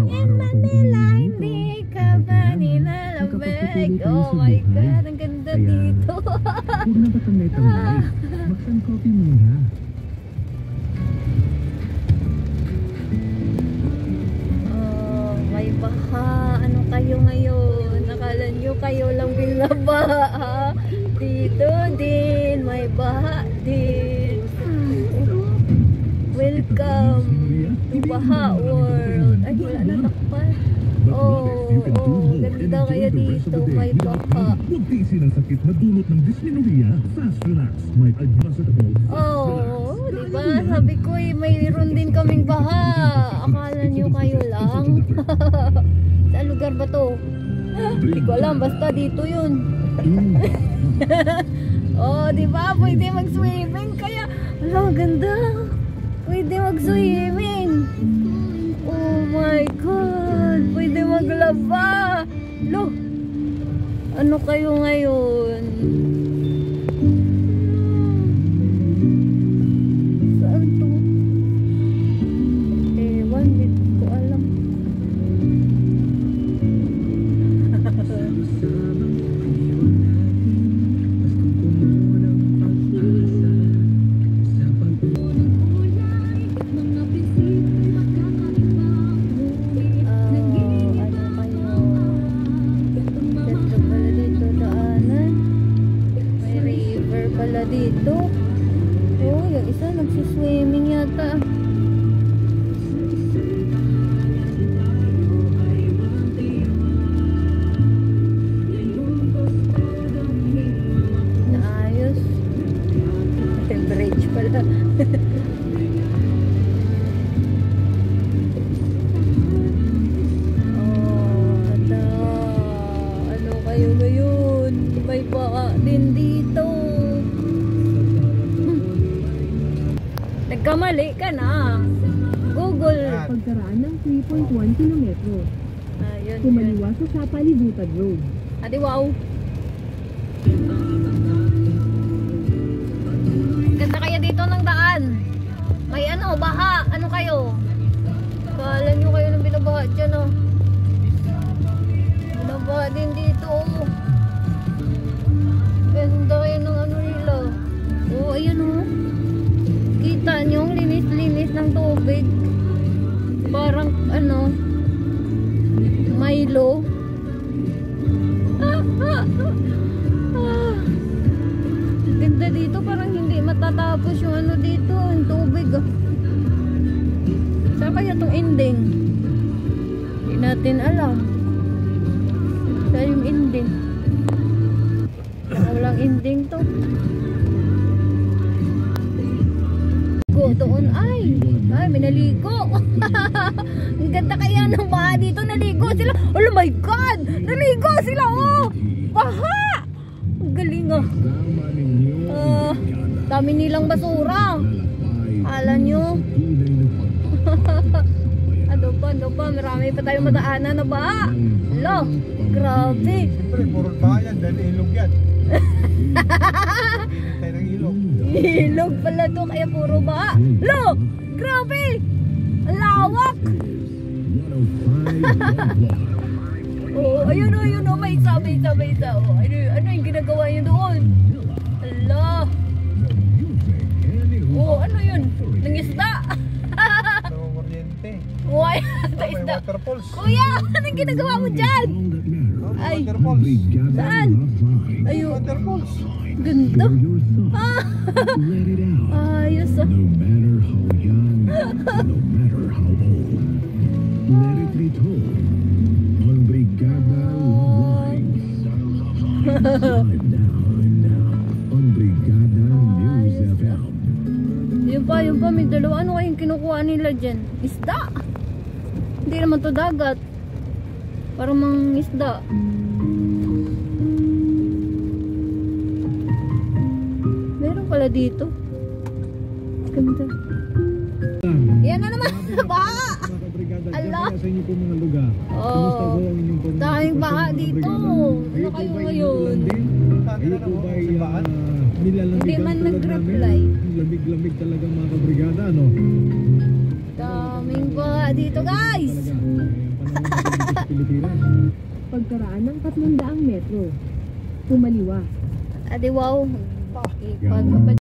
In Manila, hindi ka ba nilalabig? Oh my God, ang ganda dito. Huwag na ba tambay-tambay? Mag-sun coffee muna. Oh, may baha. Ano kayo ngayon? Nakala nyo kayo lang binabaha. Dito din, may baha din. Welcome to Baha World. Ay, wala na takpan. Oh, ganda kaya dito, may baha. Huwag tiisin ang sakit na dulot ng dysmenorrhea. Fast Relax, may adjustable. Oh, diba? Sabi ko mayroon din kaming baha. Akala nyo kayo lang. Saan lugar ba to? Hindi ko alam, basta dito yun. Oh, diba? Pwede mag-swimming. Kaya, ala, ganda. Pwede mag-swimming. Oh my God. Pwede maglaba. Lo, ano kayo ngayon? Saan to? Ewan, hindi ko alam. Dito. Oh, yung isa nagsiswimming yata. Naayos. Bridge pala. Oh, ganda. Ano kayo ngayon? May baka din dito. Nagkamali ka na. Google. Pagkaraan ng 3.1 kilometro. Ayun. Kumaliwa sa Sapalibutan Road. Adi wow. Ganda kaya dito ng daan. May ano, baha. Ano kayo? Kala nyo kayo ng binabaha dyan, oh. Binabaha din dito, oh. Ganda kayo ng ano nila. Oh, ayun, oh. Kita nyo, linis-linis ng tubig. Parang, ano, Milo. Ganda dito, parang hindi matatapos yung ano dito, yung tubig. Saan kaya itong ending? Hindi natin alam. Saan yung ending? Walang ending to. Doon ay may naligo. Ang ganda kaya ng baha dito, naligo sila. Oh my God, naligo sila, oh, baha. Ang galing, oh. Dami nilang basura. Alam nyo. Ano pa, marami pa tayong madaanan na baha. Lo, grabe. Siyempre, puro baha yan, dahil ilog yan. Ilog pala to, kaya puro baha. Lo, grabe. Ang lawak. Oh, ayun, oh, may isa. Oh, ano yung ginagawa niyo doon? Ala. Oh, ano yun? Nangisda. Kuryente. Uy, May isda. waterfalls. Kuya, anong ginagawa mo dyan? Ay, Waterfalls. saan? Ayun, Waterfalls. ganda. Ayos, ah. No matter how young, no matter how old, let it be told on Brigada Lines. Live now on Brigada News FM. Yun pa, may dalawa. Ano kayong kinukuha nila dyan? Isda. Hindi naman to dagat. Parang mang isda. Meron pala dito. Ganda. Yan na naman. Baha. Allah. Sa inyo po mga lugar. Oh, dahil baha dito. Ano kayo ngayon? Kayo po ba Hindi man nag-reply. Lamig-lamig talaga mga kabrigada, no? Daming baha dito, guys. Pilipinas. Pagkaraan ng 300 metro. Kumaliwa. Adi wow. Ipag